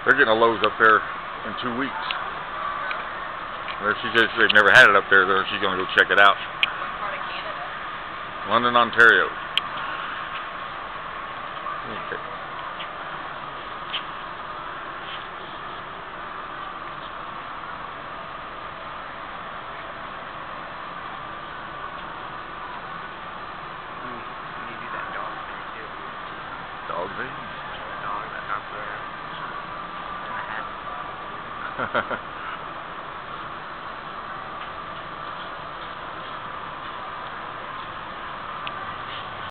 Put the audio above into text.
They're getting a Lowe's up there in 2 weeks. She says they've never had it up there, though. She's going to go check it out. What part of Canada? London, Ontario. Okay. Maybe that dog thing too. Dog thing? The dog that's up there in the hat.